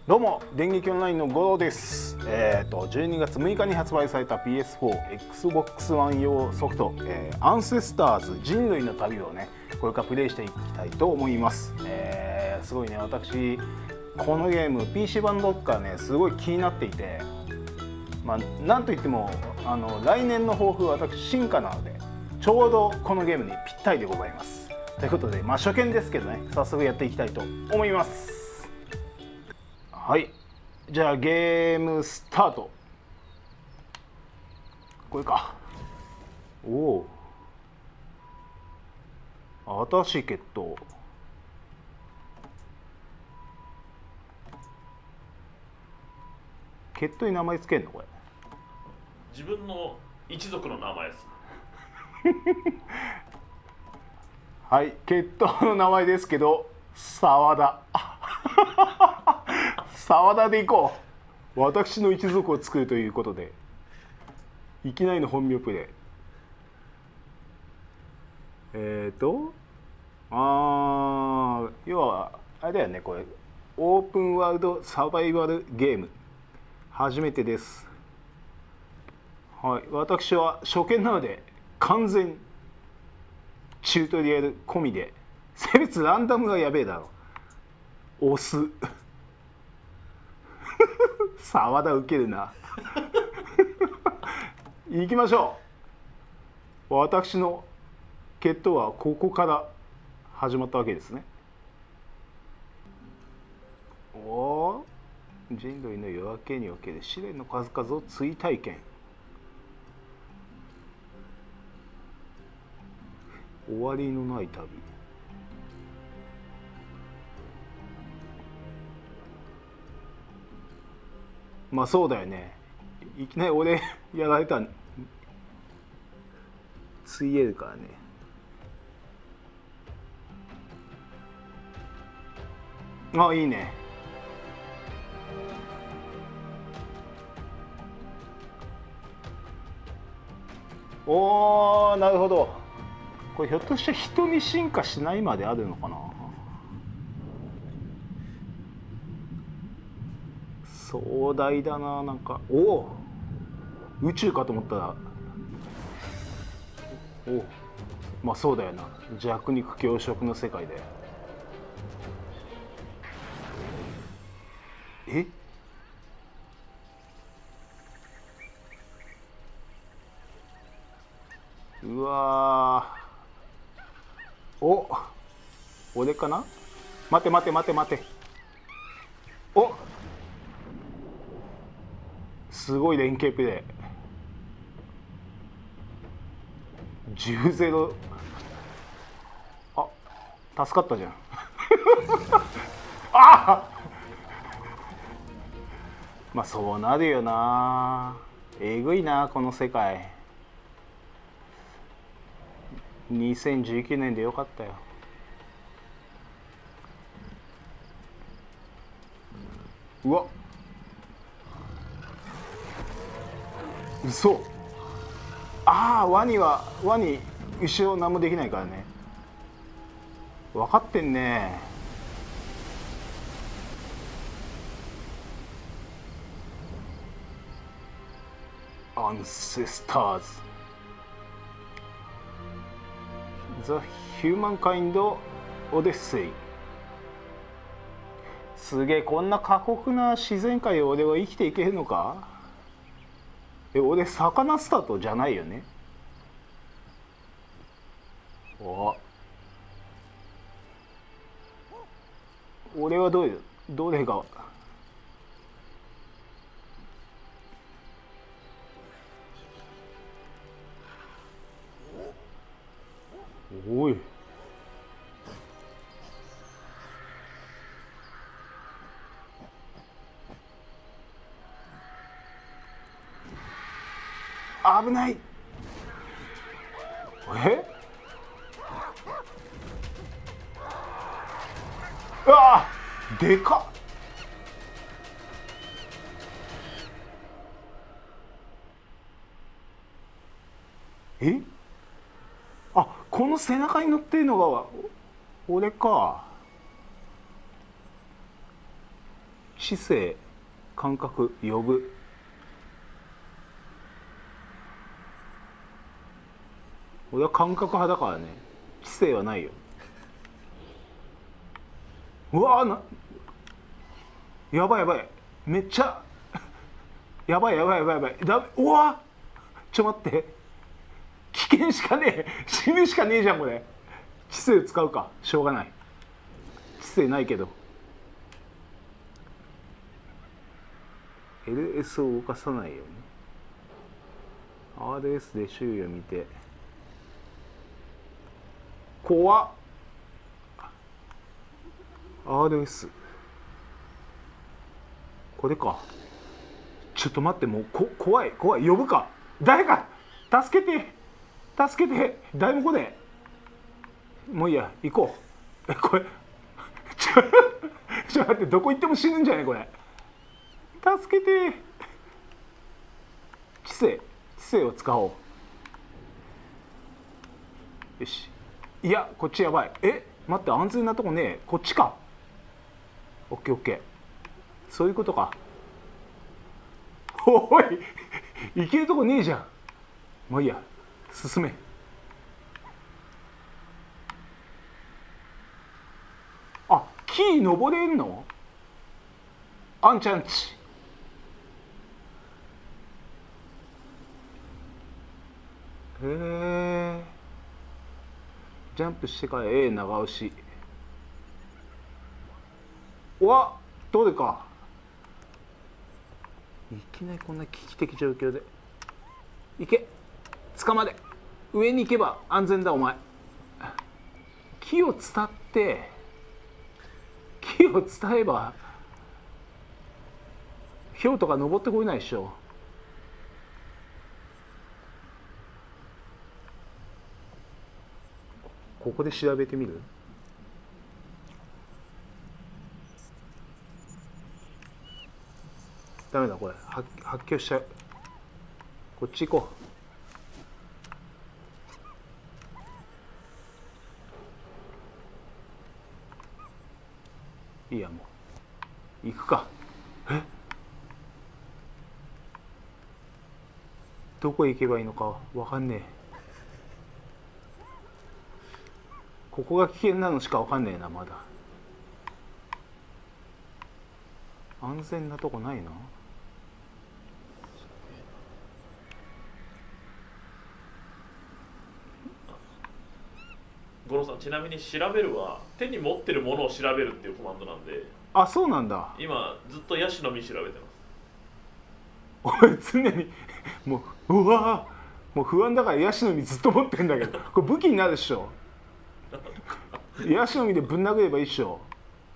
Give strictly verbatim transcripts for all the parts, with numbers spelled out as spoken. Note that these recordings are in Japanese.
どうも電撃オンラインの五郎です。えっ、ー、とじゅうにがつむいかに発売された ピーエスフォー、エックスボックスワン 用ソフト、えー、アンセスターズ人類の旅をねこれからプレイしていきたいと思います。えー、すごいね、私このゲーム ピーシー 版どっかねすごい気になっていて、まあなんといってもあの来年の抱負は私進化なのでちょうどこのゲームにぴったりでございます。ということで、まあ初見ですけどね、早速やっていきたいと思います。はい、じゃあゲームスタート。これか。おお、新しい決闘。決闘に名前つけんのこれ。 自分の一族の名前です。 はい、決闘の名前ですけど沢田。沢田でいこう。私の一族を作るということでいきなりの本名プレイ。えっ、ー、とあー要はあれだよね、これオープンワールドサバイバルゲーム初めてです。はい、私は初見なので完全チュートリアル込みで、性別ランダムがやべえだろ。オス。沢田ウケるな。行きましょう。私の決闘はここから始まったわけですね。おお、人類の夜明けにおける試練の数々を追体験。終わりのない旅。まあそうだよね、いきなり俺やられたらついえるからね。あ、いいね。おー、なるほど。これひょっとして人に進化しないまであるのかな。壮大だな。なんかおお、宇宙かと思ったらお、まあそうだよな、弱肉強食の世界で。え、うわー、お、俺かな。待て待て待て待て。お、すごい連携プレイ。じゅうたいゼロ。あ、助かったじゃん。あ、まあそうなるよな。えぐいなこの世界。にせんじゅうきゅうねんでよかったよ。うわ、嘘。ああ、ワニはワニ後ろ何もできないからね。分かってんね。アンセスターズザ・ヒューマンカインド・オデッセイ。すげえ、こんな過酷な自然界を俺は生きていけるのか。え、俺魚スタートじゃないよね。お、俺はどれどれが。おい、危ない。え、うわー、でかっ。え、あ、この背中に乗ってるのが俺か。 知性、感覚、呼ぶ。俺は感覚派だからね。知性はないよ。うわーな、やばいやばい、めっちゃやばいやばいやばいやばい、だめ、うわちょ待って、危険しかねえ、死ぬしかねえじゃんこれ。知性使うか、しょうがない。知性ないけど エルエス を動かさないように アールエス で周囲を見て。怖っ。 アールエス これか。ちょっと待って、もうこ怖い怖い。呼ぶか、誰か助けて助けて、誰も来ねえ。もういいや、行こう。えこれちょちょ待って、どこ行っても死ぬんじゃないこれ。助けて。知性知性を使おう。よし。いやこっちやばい。え待って、安全なとこねえ。こっちか。オッケーオッケー、そういうことか。おい行けるとこねえじゃん。もういいや、進め。あ、木登れんの？あんちゃんち。へえ。ジャンプしてから A 長押し。うわ、どれか。いきなりこんな危機的状況で。行け、捕まれ。上に行けば安全だお前。木を伝って木を伝えばヒョウとか登ってこれないでしょ。ここで調べてみる。ダメだこれ、発発狂しちゃう。こっち行こう。いいや、もう行くか。えどこへ行けばいいのかわかんねえ。ここが危険なのしかわかんねえな。まだ安全なとこないな。 五郎さん、ちなみに調べるは手に持ってるものを調べるっていうコマンドなんで。 あ、そうなんだ。 今ずっとヤシの実調べて俺常にもううわーもう不安だからヤシの実ずっと持ってんだけど、これ武器になるでしょ。ヤシの実でぶん殴ればいいっしょ。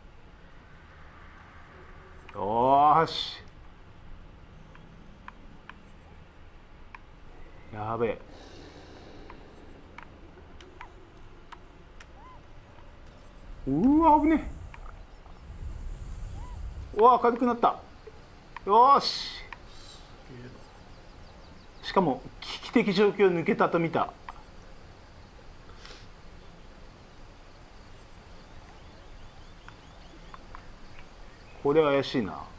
よーし、やべえ。うわ危ねえ。うわ軽くなった。よーし、しかも危機的状況を抜けたと見た。これは怪しいな。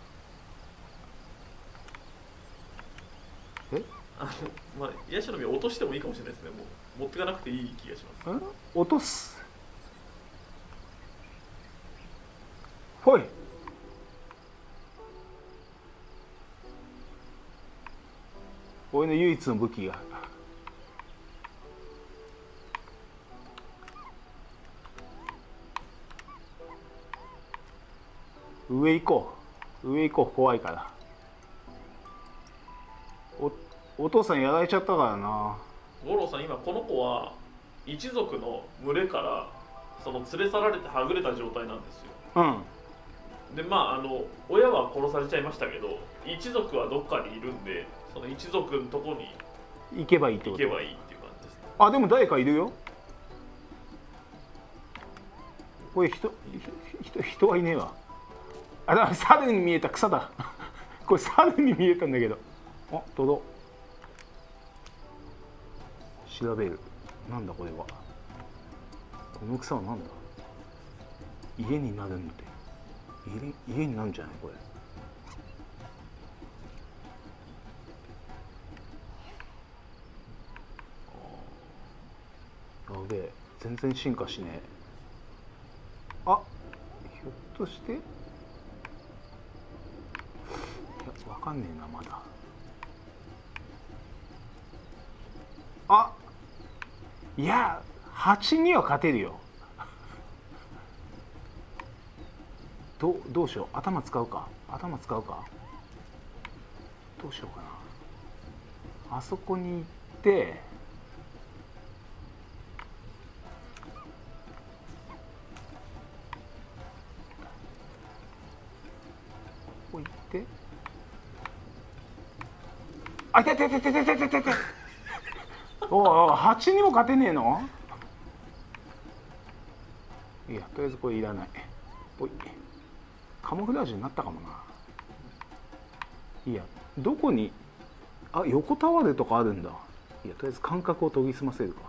えあの、まあ、ヤシの実落としてもいいかもしれないですね。もう持ってかなくていい気がします。 ん落とす。ほい。俺の唯一の武器が。上行こう上行こう、怖いから。おお父さんやられちゃったからな。 五郎さん、今この子は一族の群れからその連れ去られてはぐれた状態なんですよ。 うんで、まああの親は殺されちゃいましたけど、一族はどっかにいるんで、その一族のとこに行けばいいって行こと。 けばいいっていう感じですね。 あ、でも誰かいるよ。これ人人人はいねえわ。あ、だから猿に見えた。草だこれ猿に見えたんだけど。あ、トド。調べる。なんだこれは。この草はなんだ。家になるんで。 家家になるんじゃないこれ。やべえ、全然進化しねえ。あ、ひょっとして、いやわかんねえなまだ。あ、いやはちには勝てるよ。どうどうしよう、頭使うか、頭使うか、どうしようかな。あそこに行ってここ行ってあ、いててててててててておお、はちにも勝てねえの。いや、とりあえずこれいらない。おい、カモフラージュになったかもな。いや、どこに、あ、横たわるとかあるんだ。いや、とりあえず感覚を研ぎ澄ませるか。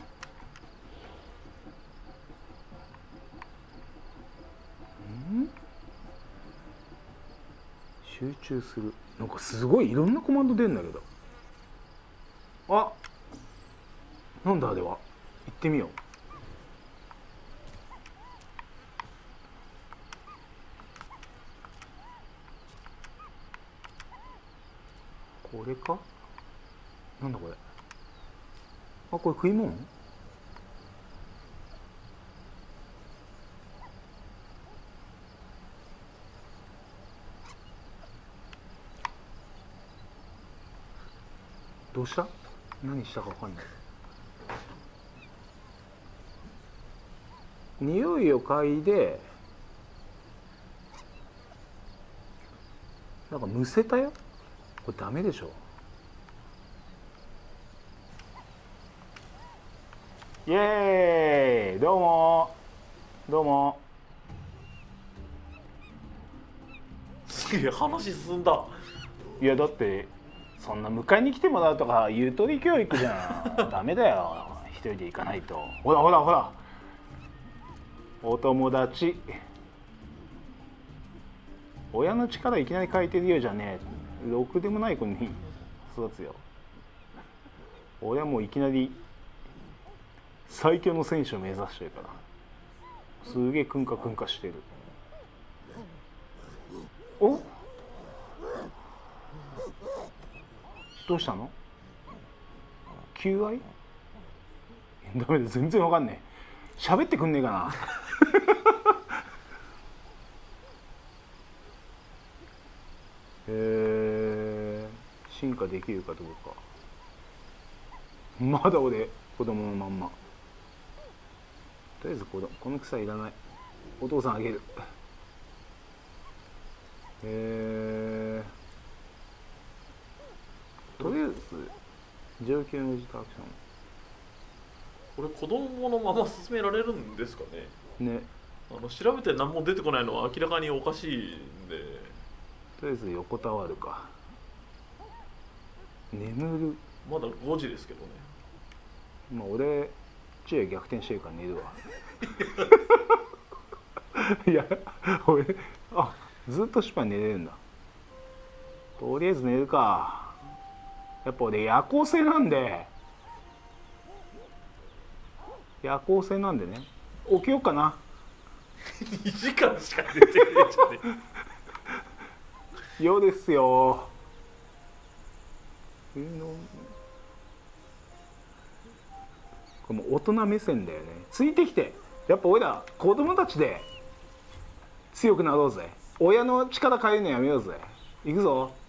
ん、集中する。なんかすごいいろんなコマンド出るんだけど。あ、なんだあれは。行ってみよう。これか。なんだこれ。あ、これ食い物。どうした。何したかわかんない。匂いを嗅いで、なんかむせたよ。これダメでしょ。イエーイ、どうもどうも。 すげえ話進んだ。 いやだってそんな迎えに来てもらうとかゆとり教育じゃん。ダメだよ、一人で行かないと。ほらほらほら、お友達。親の力いきなり変えてるようじゃねえ、ろくでもない子に育つよ。親もいきなり最強の選手を目指してるから、すげえクンカクンカしてる。お、どうしたの。求愛。ダメだ、全然わかんねえ。喋ってくんねえかな。えー、進化できるかどうか。まだ俺子供のまんま。とりあえずこのこの草いらない。お父さんあげる。えー、とりあえず上級の自宅アクシこれ子供のまま進められるんですかね。 ョンね。 あの調べて何も出てこないのは明らかにおかしいんで。 とりあえず横たわるか。眠る。 まだごじですけどね。 まあ俺昼夜逆転してるから寝るわ。いや俺、あ、ずっとシュパに寝れるんだ。とりあえず寝るか。やっぱ俺夜行性なんで夜行性なんでね、起きようかな。 にじかんしか出てないじゃねえ。 よですよ。冬のこれも大人目線だよね。ついてきて、やっぱ俺ら子供たちで強くなろうぜ。親の力借りるのやめようぜ。行くぞ。